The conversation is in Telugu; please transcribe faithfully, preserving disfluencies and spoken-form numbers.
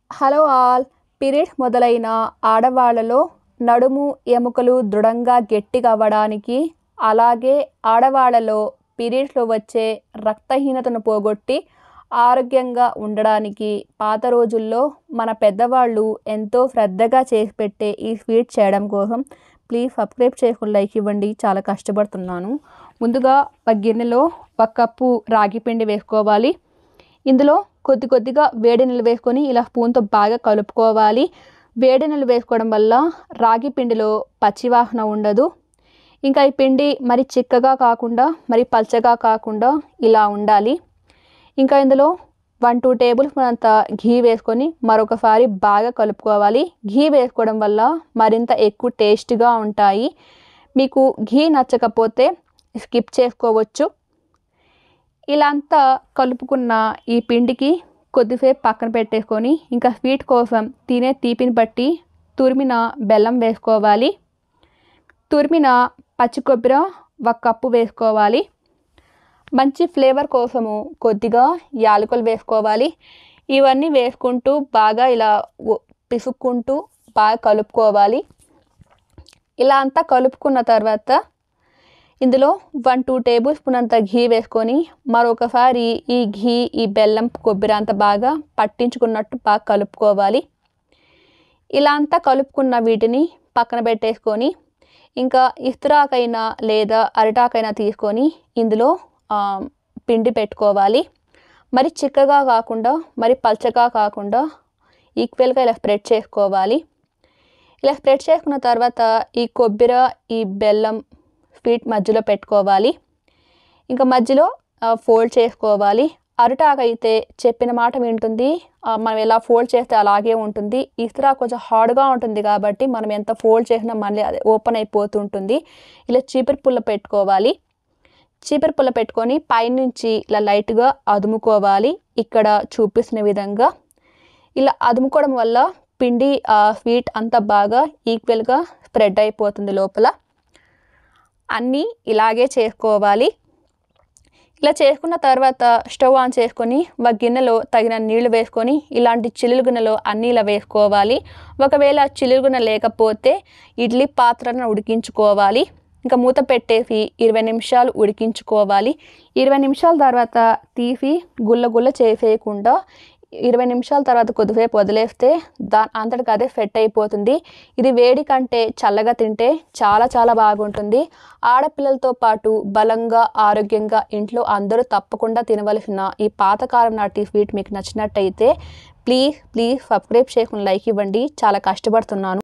Hello all. పీరియడ్స్ మొదలైన ఆడవాళ్ళలో నడుము ఎముకలు దృఢంగా గట్టిగా అవ్వడానికి, అలాగే ఆడవాళ్ళలో పీరియడ్స్లో వచ్చే రక్తహీనతను పోగొట్టి ఆరోగ్యంగా ఉండడానికి పాత రోజుల్లో మన పెద్దవాళ్ళు ఎంతో శ్రద్ధగా చేసి పెట్టే ఈ స్వీట్ చేయడం కోసం ప్లీజ్ సబ్స్క్రైబ్ చేసుకుని లైక్ ఇవ్వండి. చాలా కష్టపడుతున్నాను. ముందుగా ఒక గిన్నెలో ఒక కప్పు రాగి పిండి వేసుకోవాలి. ఇందులో కొద్ది కొద్దిగా వేడి నీళ్ళు వేసుకొని ఇలా స్పూన్తో బాగా కలుపుకోవాలి. వేడి నీళ్ళు వేసుకోవడం వల్ల రాగి పిండిలో పచ్చివాసన ఉండదు. ఇంకా ఈ పిండి మరి చిక్కగా కాకుండా మరి పల్చగా కాకుండా ఇలా ఉండాలి. ఇంకా ఇందులో వన్ టూ టేబుల్ స్పూన్ అంత ఘీ వేసుకొని మరొకసారి బాగా కలుపుకోవాలి. ఘీ వేసుకోవడం వల్ల మరింత ఎక్కువ టేస్ట్గా ఉంటాయి. మీకు ఘీ నచ్చకపోతే స్కిప్ చేసుకోవచ్చు. ఇలా అంతా కలుపుకున్న ఈ పిండికి కొద్దిసేపు పక్కన పెట్టేసుకొని ఇంకా స్వీట్ కోసం తినే తీపిని బట్టి తురిమిన బెల్లం వేసుకోవాలి. తురిమిన పచ్చి కొబ్బరి ఒక కప్పు వేసుకోవాలి. మంచి ఫ్లేవర్ కోసము కొద్దిగా యాలకులు వేసుకోవాలి. ఇవన్నీ వేసుకుంటూ బాగా ఇలా పిసుక్కుంటూ బాగా కలుపుకోవాలి. ఇలా అంతా కలుపుకున్న తర్వాత ఇందులో వన్ టూ టేబుల్ స్పూన్ అంత ఘీ వేసుకొని మరొకసారి ఈ ఘీ ఈ బెల్లం కొబ్బరి అంతా బాగా పట్టించుకున్నట్టు బాగా కలుపుకోవాలి. ఇలా అంతా కలుపుకున్న వీటిని పక్కన పెట్టేసుకొని ఇంకా ఇస్తరాకైనా లేదా అరిటాకైనా తీసుకొని ఇందులో పిండి పెట్టుకోవాలి. మరి చిక్కగా కాకుండా మరి పల్చగా కాకుండా ఈక్వల్గా ఇలా స్ప్రెడ్ చేసుకోవాలి. ఇలా స్ప్రెడ్ చేసుకున్న తర్వాత ఈ కొబ్బరి ఈ బెల్లం స్వీట్ మధ్యలో పెట్టుకోవాలి. ఇంకా మధ్యలో ఫోల్డ్ చేసుకోవాలి. అరిటాకు అయితే చెప్పిన మాట వింటుంది. మనం ఎలా ఫోల్డ్ చేస్తే అలాగే ఉంటుంది. ఇస్తరా కొంచెం హార్డ్గా ఉంటుంది కాబట్టి మనం ఎంత ఫోల్డ్ చేసినా మళ్ళీ అది ఓపెన్ అయిపోతుంటుంది. ఇలా చీపురు పుల్ల పెట్టుకోవాలి. చీపురు పుల్ల పెట్టుకొని పైనుంచి ఇలా లైట్గా అదుముకోవాలి. ఇక్కడ చూపిస్తున్న విధంగా ఇలా అదుముకోవడం వల్ల పిండి స్వీట్ అంతా బాగా ఈక్వల్గా స్ప్రెడ్ అయిపోతుంది లోపల. అన్నీ ఇలాగే చేసుకోవాలి. ఇలా చేసుకున్న తర్వాత స్టవ్ ఆన్ చేసుకొని ఒక గిన్నెలో తగిన నీళ్లు వేసుకొని ఇలాంటి చిల్లులు గిన్నెలో అన్నీ ఇలా వేసుకోవాలి. ఒకవేళ చిల్లులు గిన్నె లేకపోతే ఇడ్లీ పాత్రను ఉడికించుకోవాలి. ఇంకా మూత పెట్టేసి ఇరవై నిమిషాలు ఉడికించుకోవాలి. ఇరవై నిమిషాల తర్వాత తీసి గుల్ల గుల్ల చేసేయకుండా ఇరవై నిమిషాల తర్వాత కొద్దిసేపు వదిలేస్తే దా అంతటికి అదే సెట్ అయిపోతుంది. ఇది వేడి కంటే చల్లగా తింటే చాలా చాలా బాగుంటుంది. ఆడపిల్లలతో పాటు బలంగా ఆరోగ్యంగా ఇంట్లో అందరూ తప్పకుండా తినవలసిన ఈ పాతకాలం నాటి స్వీట్ మీకు నచ్చినట్టయితే ప్లీజ్ ప్లీజ్ సబ్స్క్రైబ్ చేసుకుని లైక్ ఇవ్వండి. చాలా కష్టపడుతున్నాను.